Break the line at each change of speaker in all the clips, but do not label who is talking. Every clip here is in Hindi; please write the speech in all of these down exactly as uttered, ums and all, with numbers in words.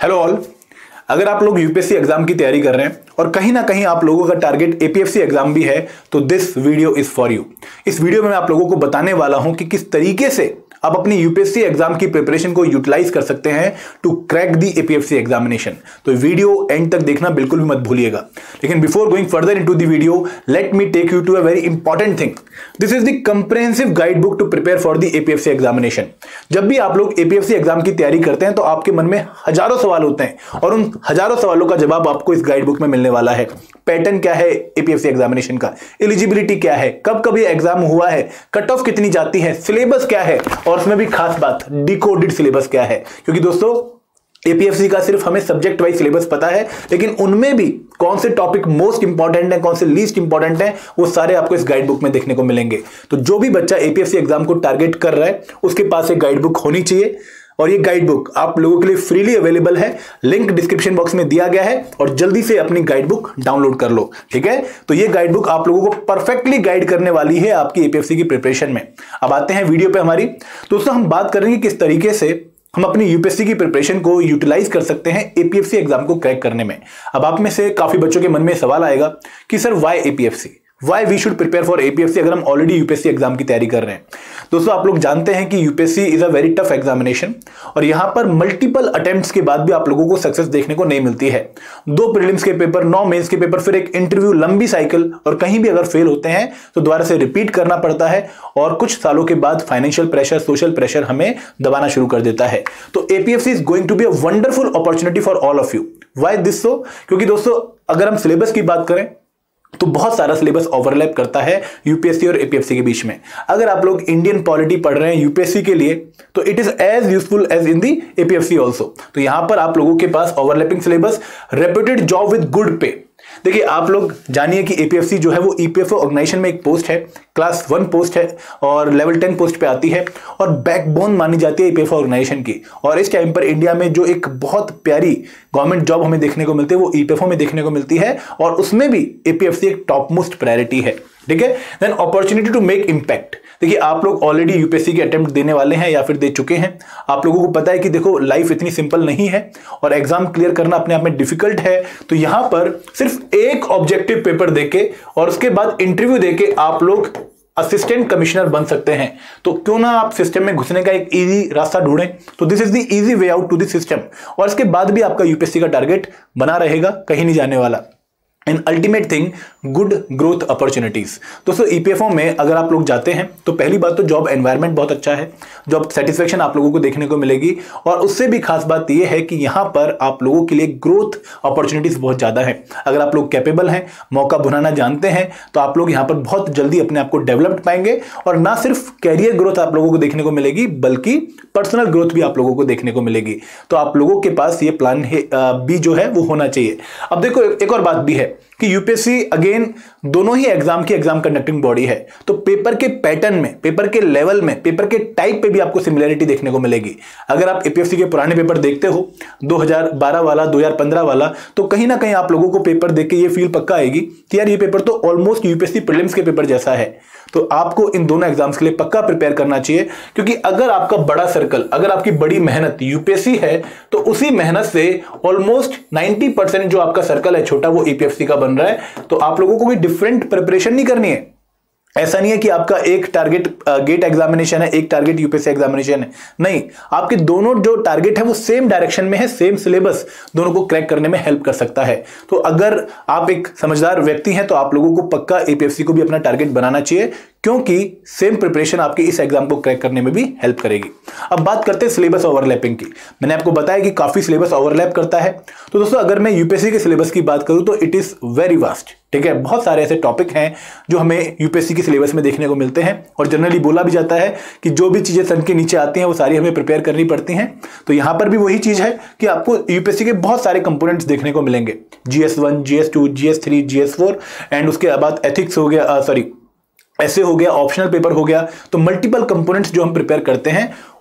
Hello all. अगर आप लोग यूपीएससी एग्जाम की तैयारी कर रहे हैं और कहीं ना कहीं आप लोगों का टारगेट एपीएससी एग्जाम भी है तो this video is for you. इस वीडियो में मैं आप लोगों को बताने वाला हूं कि किस तरीके से आप अपनी यूपीएससी एग्जाम की प्रिपरेशन को यूटिलाइज कर सकते हैं to crack the APSC examination. तो वीडियो एंड तक देखना बिल्कुल भी मत भूलिएगा। लेकिन before going further into the video, let me take you to a very important thing. This is the comprehensive guide book to prepare for the APSC examination. जब भी आप लोग एपीएससी एग्जाम की तैयारी करते हैं तो आपके मन में हजारों सवाल होते हैं और उन हजारों सवालों का जवाब आपको इस गाइड बुक में मिलने वाला है। पैटर्न क्या है एपीएससी एग्जामिनेशन का, एलिजिबिलिटी क्या है, कब कब ये एग्जाम हुआ है, कट ऑफ कितनी जाती है, सिलेबस क्या है और उसमें भी खास बात डिकोडेड सिलेबस क्या है। क्योंकि दोस्तों एपीएससी का सिर्फ हमें सब्जेक्ट वाइज सिलेबस पता है, लेकिन उनमें भी कौन से टॉपिक मोस्ट इंपॉर्टेंट है, कौन से लीस्ट इंपॉर्टेंट है, वो सारे आपको इस गाइड बुक में देखने को मिलेंगे। तो जो भी बच्चा एपीएससी एग्जाम को टारगेट कर रहा है उसके पास एक गाइड बुक होनी चाहिए और ये गाइड बुक आप लोगों के लिए फ्रीली अवेलेबल है। लिंक डिस्क्रिप्शन बॉक्स में दिया गया है और जल्दी से अपनी गाइड बुक डाउनलोड कर लो, ठीक है। तो ये गाइड बुक आप लोगों को परफेक्टली गाइड करने वाली है आपकी एपीएससी की प्रिपरेशन में। अब आते हैं वीडियो पे हमारी। दोस्तों हम बात करेंगे किस तरीके से हम अपनी यूपीएससी की प्रिपरेशन को यूटिलाइज कर सकते हैं एपीएससी एग्जाम को क्रैक करने में। अब आप में से काफी बच्चों के मन में सवाल आएगा कि sir why APSC, Why we should prepare for APSC अगर हम ऑलरेडी यूपीएससी एग्जाम की तैयारी कर रहे हैं। दोस्तों आप लोग जानते हैं कि UPSC is a very tough examination और यहां पर मल्टीपल अटेम्प्ट्स के बाद भी आप लोगों को सक्सेस देखने को नहीं मिलती है। दो प्रीलिम्स के पेपर, नौ मेंस के पेपर, फिर एक इंटरव्यू, लंबी साइकिल और कहीं भी अगर फेल होते हैं तो दोबारा से रिपीट करना पड़ता है और कुछ सालों के बाद फाइनेंशियल प्रेशर, सोशल प्रेशर हमें दबाना शुरू कर देता है। तो APSC is going to be a wonderful opportunity for all of you. Why this so? क्योंकि दोस्तों अगर हम सिलेबस की बात करें तो बहुत सारा सिलेबस ओवरलैप करता है यूपीएससी और एपीएससी के बीच में। अगर आप लोग इंडियन पॉलिटी पढ़ रहे हैं यूपीएससी के लिए तो it is as useful as in the APSC also. तो यहां पर आप लोगों के पास overlapping syllabus, reputed job with good pay. देखिए आप लोग जानिए कि एपीएफसी जो है वो ईपीएफओ ऑर्गेनाइजेशन में एक पोस्ट है, क्लास वन पोस्ट है और लेवल टेन पोस्ट पे आती है और बैकबोन मानी जाती है ईपीएफओ ऑर्गेनाइजेशन की। और इस टाइम पर इंडिया में जो एक बहुत प्यारी गवर्नमेंट जॉब हमें देखने को मिलती है वो ईपीएफओ में देखने को मिलती है और उसमें भी एपीएफसी एक टॉप मोस्ट प्रायोरिटी है, ठीक है। Then opportunity to make impact. देखिए आप लोग ऑलरेडी यूपीएससी के अटेम्प्ट देने वाले हैं या फिर दे चुके हैं। आप लोगों को पता है कि देखो लाइफ इतनी सिंपल नहीं है और एग्जाम क्लियर करना अपने आप में डिफिकल्ट है। तो यहां पर सिर्फ एक ऑब्जेक्टिव पेपर देके और उसके बाद इंटरव्यू देके आप लोग असिस्टेंट कमिश्नर बन सकते हैं। तो क्यों ना आप सिस्टम में घुसने का एक इजी रास्ता ढूंढें। तो this is the easy way out to the system और इसके बाद भी आपका यूपीएससी का टारगेट बना रहेगा, कहीं नहीं जाने वाला। And ultimate thing, good growth opportunities. दोस्तों ईपीएफओ में अगर आप लोग जाते हैं तो पहली बात तो जॉब एनवायरनमेंट बहुत अच्छा है, जॉब सेटिस्फेक्शन आप लोगों को देखने को मिलेगी और उससे भी खास बात यह है कि यहां पर आप लोगों के लिए ग्रोथ अपॉर्चुनिटीज बहुत ज्यादा है। अगर आप लोग कैपेबल हैं, मौका भुनाना जानते हैं तो आप लोग यहां पर बहुत जल्दी अपने आप को डेवलप पाएंगे और ना सिर्फ कैरियर ग्रोथ आप लोगों को देखने को मिलेगी बल्कि पर्सनल ग्रोथ भी आप लोगों को देखने को मिलेगी। तो आप लोगों के पास ये प्लान भी जो है वो होना चाहिए। अब देखो एक और बात भी है कि यूपीएससी अगेन दोनों ही एग्जाम की एग्जाम कंडक्टिंग बॉडी है। तो पेपर के पैटर्न में, पेपर के लेवल में, पेपर के टाइप पे भी आपको सिमिलरिटी देखने को मिलेगी। अगर आप एपीएससी के पुराने पेपर देखते हो दो हज़ार बारह वाला, दो हज़ार पंद्रह वाला, तो कहीं ना कहीं आप लोगों को पेपर देख के ये फील पक्का आएगी कि यार ये पेपर तो ऑलमोस्ट यूपीएससी प्रीलिम्स के पेपर जैसा है। तो आपको इन दोनों एग्जाम्स के लिए पक्का प्रिपेयर करना चाहिए क्योंकि अगर आपका बड़ा सर्कल, अगर आपकी बड़ी मेहनत यूपीएससी है तो उसी मेहनत से ऑलमोस्ट नब्बे परसेंट जो आपका सर्कल है छोटा वो एपीएससी का बन रहा है। तो आप लोगों को कोई डिफरेंट प्रिपरेशन नहीं करनी है। ऐसा नहीं है कि आपका एक टारगेट गेट एग्जामिनेशन है, एक टारगेट यूपीएससी एग्जामिनेशन है, नहीं, आपके दोनों जो टारगेट है वो सेम डायरेक्शन में है, सेम सिलेबस दोनों को क्रैक करने में हेल्प कर सकता है। तो अगर आप एक समझदार व्यक्ति हैं तो आप लोगों को पक्का एपीएससी को भी अपना टारगेट बनाना चाहिए क्योंकि सेम प्रिपरेशन आपके इस एग्जाम को क्रैक करने में भी हेल्प करेगी। अब बात करते हैं सिलेबस ओवरलैपिंग की। मैंने आपको बताया कि काफी सिलेबस ओवरलैप करता है। तो दोस्तों अगर मैं यूपीएससी के सिलेबस की बात करूं तो इट इज वेरी वास्ट, ठीक है। बहुत सारे ऐसे टॉपिक हैं जो हमें यूपीएससी के सिलेबस में देखने को मिलते हैं और जनरली बोला भी जाता है कि जो भी चीजें सन के नीचे आती हैं वो सारी हमें प्रिपेयर करनी पड़ती हैं। तो यहां पर भी वही चीज है कि आपको यूपीएससी के बहुत सारे कंपोनेंट्स देखने को मिलेंगे, GS one, GS two, GS three, GS four and उसके बाद एथिक्स हो गया, सॉरी ऐसे हो गया, ऑप्शनल पेपर हो गया। तो मल्टीपल कंपोनेंट्स जो हम प्रिपेयर करते हैं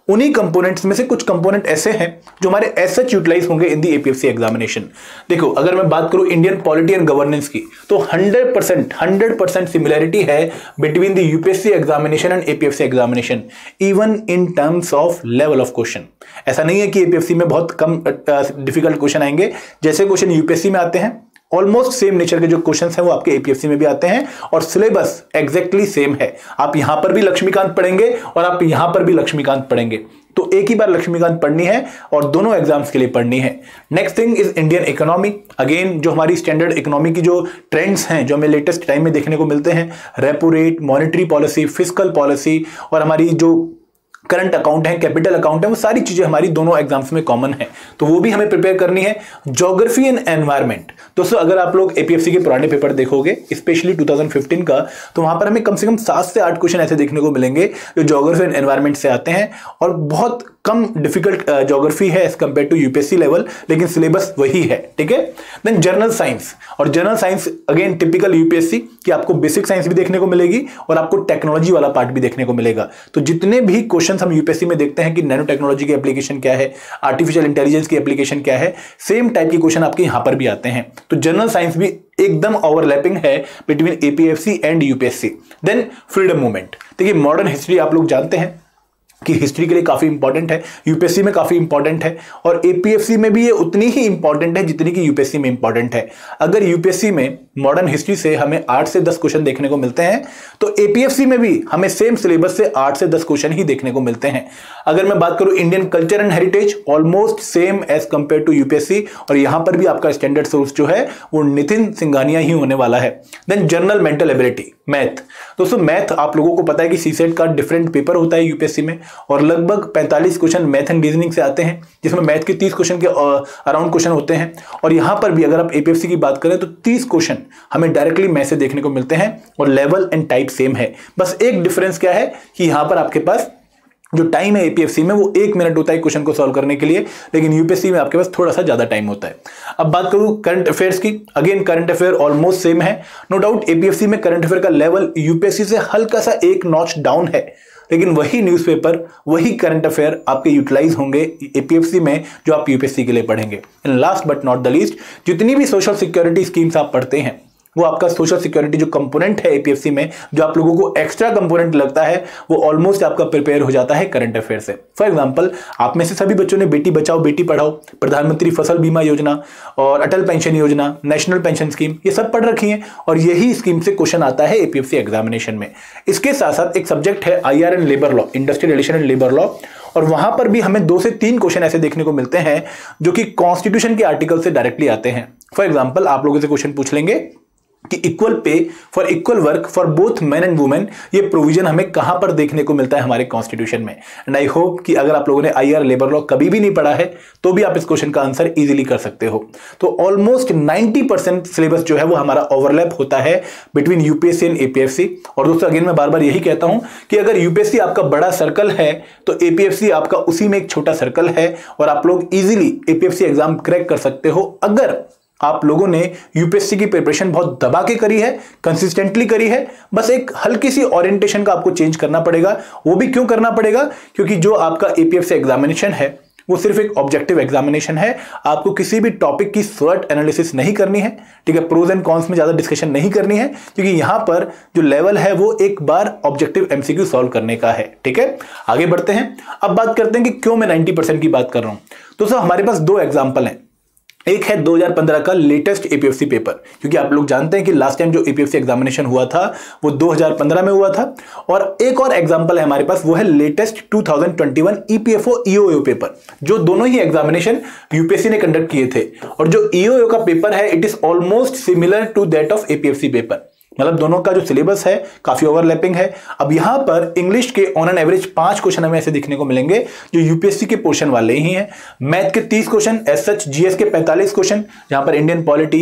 उन्हीं कंपोनेंट्स में से कुछ कंपोनेंट ऐसे हैं जो हमारे एज सच यूटिलाइज होंगे इन दी एपीएफसी एग्जामिनेशन। देखो, अगर मैं बात करूं इंडियन पॉलिटी एंड गवर्नेंस की, तो hundred percent hundred percent similarity है between the UPSC examination and APFC examination, even in terms of level of question. ऐसा नहीं है कि एपीएफसी में बहुत कम डिफिकल्ट क्वेश्चन आएंगे, जैसे क्वेश्चन यूपीएससी में आते हैं ऑलमोस्ट सेम नेचर के जो क्वेश्चंस हैं वो आपके एपीएफसी में भी आते हैं, और सिलेबस एग्जैक्टली सेम है। आप यहां पर भी लक्ष्मीकांत पढ़ेंगे और आप यहां पर भी लक्ष्मीकांत पढ़ेंगे, तो एक ही बार लक्ष्मीकांत पढ़नी है और दोनों एग्जाम्स के लिए पढ़नी है। Next thing is Indian economy. Again जो हमारी स्टैंडर्ड इकोनॉमी की जो ट्रेंड्स हैं जो हमें लेटेस्ट टाइम में देखने को मिलते हैं, repo rate, monetary policy, fiscal policy और हमारी जो करंट अकाउंट है, कैपिटल अकाउंट है, वो सारी चीजें हमारी दोनों एग्जाम्स में कॉमन है, तो वो भी हमें प्रिपेयर करनी है। ज्योग्राफी एंड एनवायरनमेंट, दोस्तों अगर आप लोग एपीएफसी के पुराने पेपर देखोगे स्पेशली टू थाउजेंड फिफ्टीन का, तो वहां पर हमें कम से कम सात से आठ क्वेश्चन ऐसे देखने को मिलेंगे जो ज्योग्राफी एंड एनवायरनमेंट से आते हैं, और बहुत कम डिफिकल्ट ज्योग्राफी है as compare to UPSC level, लेकिन सिलेबस वही है, ठीक है। देन जनरल साइंस, और general science again typical UPSC कि आपको बेसिक साइंस भी देखने को मिलेगी और आपको टेक्नोलॉजी वाला पार्ट भी देखने को मिलेगा। तो जितने भी क्वेश्चन हम यूपीएससी में देखते हैं कि नैनो टेक्नोलॉजी की एप्लीकेशन क्या है, आर्टिफिशियल इंटेलिजेंस की एप्लीकेशन क्या है, सेम टाइप के क्वेश्चन आपके यहां पर भी आते हैं। तो जनरल साइंस भी एकदम ओवरलैपिंग है between APFC and UPSC. Then freedom movement, देखिए मॉडर्न हिस्ट्री आप लोग जानते हैं कि हिस्ट्री के लिए काफी इंपॉर्टेंट है, यूपीएससी में काफी इंपॉर्टेंट है, और एपीएफसी में भी ये उतनी ही इंपॉर्टेंट है जितनी कि यूपीएससी में इंपॉर्टेंट है। अगर यूपीएससी में मॉडर्न हिस्ट्री से हमें आठ से दस क्वेश्चन देखने को मिलते हैं, तो एपीएफसी में भी हमें सेम सिलेबस से आठ से दस क्वेश्चन ही देखने को मिलते हैं। अगर मैं बात करूं Indian culture and heritage, almost same as compare to UPSC, और यहां पर भी आपका स्टैंडर्ड सोर्स जो है वो नितिन सिंघानिया ही होने वाला है। Then general mental ability, math, दोस्तों मैथ आप लोगों को पता है कि सीसेट का डिफरेंट पेपर होता है यूपीएससी में, और लगभग पैंतालीस क्वेश्चन मैथ एंड रीजनिंग से आते हैं, जिसमें मैथ के तीस क्वेश्चन के अराउंड क्वेश्चन होते हैं। और यहां पर भी अगर आप एपीएफसी की बात करें तो तीस क्वेश्चन हमें डायरेक्टली मैथ से देखने को मिलते हैं, और लेवल एंड टाइप सेम है। बस एक डिफरेंस क्या है कि यहां पर आपके पास जो टाइम है एपीएफसी में वो एक मिनट होता है क्वेश्चन को सॉल्व करने के लिए, लेकिन यूपीएससी में आपके पास थोड़ा सा ज्यादा टाइम होता है। अब बात करूं करंट अफेयर्स की, again current affair almost same है। नो डाउट एपीएफसी में करंट अफेयर का लेवल यूपीएससी से हल्का सा एक नॉच डाउन है, लेकिन वही न्यूज़पेपर, वही करंट अफेयर आपके यूटिलाइज होंगे एपीएफसी में जो आप यूपीएससी के लिए पढ़ेंगे। And last but not the least, जितनी भी सोशल सिक्योरिटी स्कीम्स आप पढ़ते हैं, वो आपका सोशल सिक्योरिटी जो कंपोनेंट है एपीएफसी में, जो आप लोगों को एक्स्ट्रा कंपोनेंट लगता है, वो ऑलमोस्ट आपका प्रिपेयर हो जाता है करंट अफेयर से। फॉर एग्जांपल, आप में से सभी बच्चों ने बेटी बचाओ बेटी पढ़ाओ, प्रधानमंत्री फसल बीमा योजना और Atal pension Yojana, national pension scheme, ये सब पढ़ रखी है, और यही स्कीम से क्वेश्चन आता है एपीएफसी एग्जामिनेशन में। इसके साथ साथ एक सब्जेक्ट है I R and labour law, industrial relation and labour law, और वहां पर भी हमें दो से तीन क्वेश्चन ऐसे देखने को मिलते हैं जो कि कॉन्स्टिट्यूशन के आर्टिकल से डायरेक्टली आते हैं। फॉर एग्जाम्पल, आप लोगों से क्वेश्चन पूछ लेंगे कि equal pay for equal work for both man and women, ये प्रोविजन हमें कहां पर देखने को मिलता है हमारे कॉन्स्टिट्यूशन में। एंड आई होप कि अगर आप लोगों ने आई आर लेबर लॉ कभी भी नहीं पढ़ा है तो भी आप इस क्वेश्चन का आंसर इजीली कर सकते हो। तो ऑलमोस्ट नाइंटी परसेंट सिलेबस जो है वो हमारा ओवरलैप होता है बिटवीन यूपीएससी एंड एपीएफसी। और दोस्तों अगेन मैं बार बार यही कहता हूं कि अगर यूपीएससी आपका बड़ा सर्कल है तो एपीएफसी आपका उसी में एक छोटा सर्कल है, और आप लोग इजीली एपीएफसी एग्जाम क्रैक कर सकते हो अगर आप लोगों ने यूपीएससी की प्रिपरेशन बहुत दबा के करी है, कंसिस्टेंटली करी है। बस एक हल्की सी ओरिएंटेशन का आपको चेंज करना पड़ेगा। वो भी क्यों करना पड़ेगा? क्योंकि जो आपका एपीएफसी एग्जामिनेशन है वो सिर्फ एक ऑब्जेक्टिव एग्जामिनेशन है। आपको किसी भी टॉपिक की स्वॉट एनालिसिस नहीं करनी है, ठीक है, प्रोज एंड कॉन्स में ज्यादा डिस्कशन नहीं करनी है, क्योंकि यहां पर जो लेवल है वो एक बार ऑब्जेक्टिव एमसीक्यू सॉल्व करने का है। ठीक है, आगे बढ़ते हैं। अब बात करते हैं कि क्यों मैं नाइंटी परसेंट की बात कर रहा हूं। तो सर हमारे पास दो एग्जाम्पल हैं। एक है दो हज़ार पंद्रह का लेटेस्ट एपीएफसी पेपर, क्योंकि आप लोग जानते हैं कि लास्ट टाइम जो एपीएफसी एग्जामिनेशन हुआ था वो दो हज़ार पंद्रह में हुआ था। और एक और एग्जांपल है हमारे पास, वो है लेटेस्ट दो हज़ार इक्कीस ईपीएफओ ईओयू पेपर, जो दोनों ही एग्जामिनेशन यूपीएससी ने कंडक्ट किए थे। और जो ईओयू का पेपर है it is almost similar to that of APFC paper, मतलब दोनों का जो सिलेबस है काफी ओवरलैपिंग है। अब यहां पर इंग्लिश के ऑन एन एवरेज पांच क्वेश्चन हमें ऐसे दिखने को मिलेंगे जो यूपीएससी के पोर्शन वाले ही हैं। मैथ के तीस क्वेश्चन, एज सच जीएस के पैंतालीस क्वेश्चन, जहां पर इंडियन पॉलिटिक्स,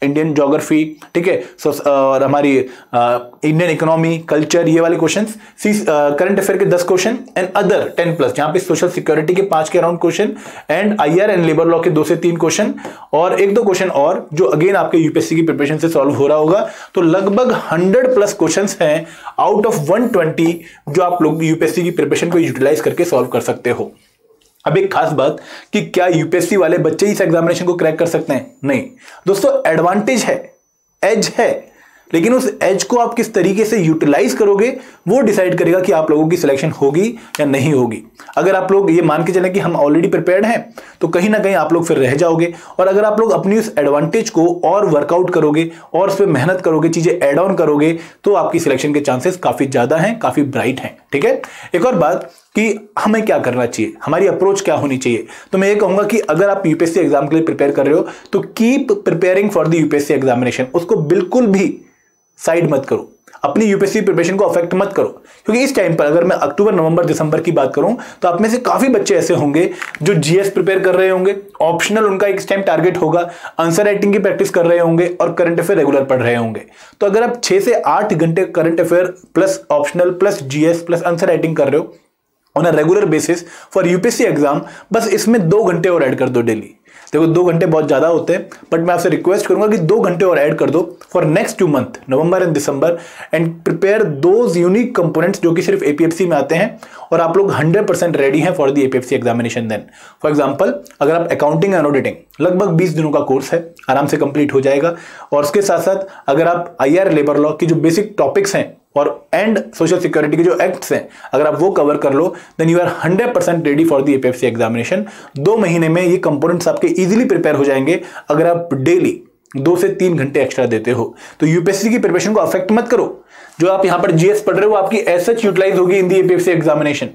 इंडियन ज्योग्राफी, ठीक है, और हमारी इंडियन इकोनॉमी, कल्चर, ये वाले क्वेश्चन, करंट अफेयर के दस question and other ten plus, जहां पे सोशल सिक्योरिटी के पांच के around question and IR and labour law के दो से तीन क्वेश्चन और एक दो क्वेश्चन और जो अगेन आपके यूपीएससी की प्रिपरेशन से सॉल्व हो रहा होगा। तो लगभग हंड्रेड प्लस क्वेश्चन हैं आउट ऑफ वन ट्वेंटी जो आप लोग यूपीएससी की प्रिपरेशन को यूटिलाइज करके सॉल्व कर सकते हो। अब एक खास बात कि क्या यूपीएससी वाले बच्चे इस एग्जामिनेशन को क्रैक कर सकते हैं? नहीं दोस्तों, एडवांटेज है, एज है, लेकिन उस एज को आप किस तरीके से यूटिलाइज करोगे वो डिसाइड करेगा कि आप लोगों की सिलेक्शन होगी या नहीं होगी। अगर आप लोग ये मान के चलें कि हम ऑलरेडी प्रिपेयर्ड हैं तो कहीं ना कहीं आप लोग फिर रह जाओगे, और अगर आप लोग अपनी उस एडवांटेज को और वर्कआउट करोगे और उस पर मेहनत करोगे, चीजें एड ऑन करोगे, तो आपकी सिलेक्शन के चांसेस काफी ज्यादा हैं, काफी ब्राइट हैं। ठीक है, एक और बात कि हमें क्या करना चाहिए, हमारी अप्रोच क्या होनी चाहिए, तो मैं ये कहूंगा कि अगर आप यूपीएससी एग्जाम के लिए प्रिपेयर कर रहे हो तो keep preparing for the UPSC examination. उसको बिल्कुल भी साइड मत करो, अपनी यूपीएससी प्रिपरेशन को अफेक्ट मत करो, क्योंकि इस टाइम पर अगर मैं अक्टूबर, नवंबर, दिसंबर की बात करूं तो आप में से काफी बच्चे ऐसे होंगे जो जीएस प्रिपेयर कर रहे होंगे, ऑप्शनल उनका एक टाइम टारगेट होगा, आंसर राइटिंग की प्रैक्टिस कर रहे होंगे और करंट अफेयर रेगुलर पढ़ रहे होंगे। तो अगर आप छह से आठ घंटे current affair plus optional plus GS plus answer writing कर रहे हो on a regular basis for UPSC exam, बस इसमें दो घंटे और ऐड कर दो डेली। देखो दो घंटे बहुत ज्यादा होते हैं, बट मैं आपसे रिक्वेस्ट करूंगा कि दो घंटे और ऐड कर दो for next two month, November and December, and prepare those unique components जो कि सिर्फ एपीएफसी में आते हैं और आप लोग हंड्रेड परसेंट रेडी हैं for the APFC examination. Then for example अगर आप अकाउंटिंग एंड ऑडिटिंग, लगभग बीस दिनों का कोर्स है, आराम से कंप्लीट हो जाएगा, और उसके साथ साथ अगर आप आईआर लेबर लॉ की जो बेसिक टॉपिक्स हैं और एंड सोशल सिक्योरिटी के जो एक्ट्स हैं, अगर आप वो कवर कर लो, then you are hundred percent ready for the APFC examination. दो महीने में ये कंपोनेंट्स आपके इजीली प्रिपेयर हो जाएंगे अगर आप डेली दो से तीन घंटे एक्स्ट्रा देते हो। तो यूपीएससी की प्रिपरेशन को अफेक्ट मत करो। जो आप यहां पर जीएस पढ़ रहे हो आपकी एज सच यूटिलाइज होगी in the APFC examination,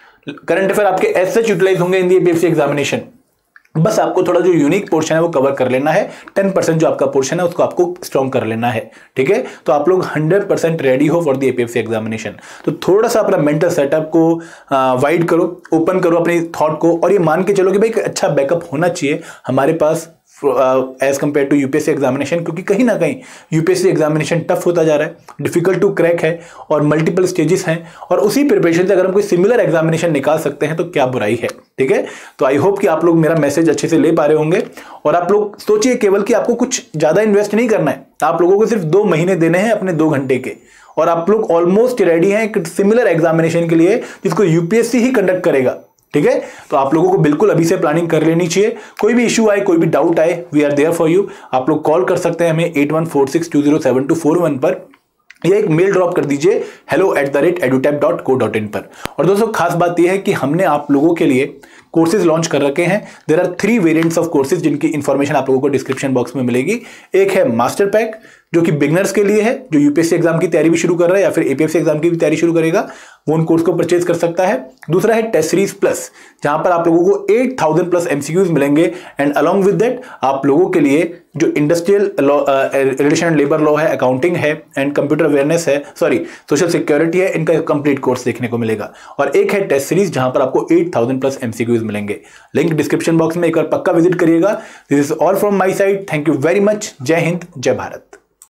current affair आपके एज सच यूटिलाइज होंगे इन द एपीएफसी एग्जामिनेशन। बस आपको थोड़ा जो यूनिक पोर्शन है वो कवर कर लेना है, टेन परसेंट जो आपका पोर्शन है उसको आपको स्ट्रॉन्ग कर लेना है। ठीक है, तो आप लोग हंड्रेड परसेंट रेडी हो फॉर द एपीएफसी एग्जामिनेशन। तो थोड़ा सा अपना मेंटल सेटअप को वाइड करो, ओपन करो अपनी थॉट को, और ये मान के चलो कि भाई अच्छा बैकअप होना चाहिए हमारे पास as compare to UPSC examination, क्योंकि कहीं ना कहीं यूपीएससी एग्जामिनेशन टफ होता जा रहा है, डिफिकल्ट टू क्रैक है और मल्टीपल स्टेजेस हैं, और उसी प्रिपरेशन से अगर हम कोई सिमिलर एग्जामिनेशन निकाल सकते हैं तो क्या बुराई है। ठीक है, तो आई होप कि आप लोग मेरा मैसेज अच्छे से ले पा रहे होंगे, और आप लोग सोचिए केवल कि आपको कुछ ज्यादा इन्वेस्ट नहीं करना है, आप लोगों को सिर्फ दो महीने देने हैं अपने दो घंटे के, और आप लोग ऑलमोस्ट रेडी हैं एक सिमिलर एग्जामिनेशन के लिए जिसको यूपीएससी ही कंडक्ट करेगा। ठीक है, तो आप लोगों को बिल्कुल अभी से प्लानिंग कर लेनी चाहिए। कोई भी इशू आए, कोई भी डाउट आए, we are there for you. आप लोग कॉल कर सकते हैं हमें at one four six two zero seven two four one पर, या एक मेल ड्रॉप कर दीजिए hello at the rate edutap dot co dot in पर। और दोस्तों खास बात यह है कि हमने आप लोगों के लिए कोर्सेज लॉन्च कर रखे हैं। There are three variants of courses जिनकी इंफॉर्मेशन आप लोगों को डिस्क्रिप्शन बॉक्स में मिलेगी। एक है मास्टर पैक जो कि बिगनर्स के लिए है, जो यूपीएससी एग्जाम की तैयारी भी शुरू कर रहा है या फिर एपीएफसी एग्जाम की भी तैयारी शुरू करेगा, वो उन कोर्स को परचेज कर सकता है। दूसरा है टेस्ट सीरीज प्लस, जहां पर आप लोगों को एट थाउजेंड प्लस एमसीक्यूज मिलेंगे, एंड अलॉन्ग विद दैट आप लोगों के लिए जो industrial law, relation and labour law है, अकाउंटिंग है एंड कंप्यूटर अवेयरनेस है, सॉरी सोशल सिक्योरिटी है, इनका कंप्लीट कोर्स देखने को मिलेगा। और एक है टेस्ट सीरीज जहां पर आपको एट थाउजेंड प्लस एमसीक्यूज मिलेंगे। लिंक डिस्क्रिप्शन बॉक्स में एक बार पक्का विजिट करिएगा। This is all from my side. Thank you very much. जय हिंद, जय भारत।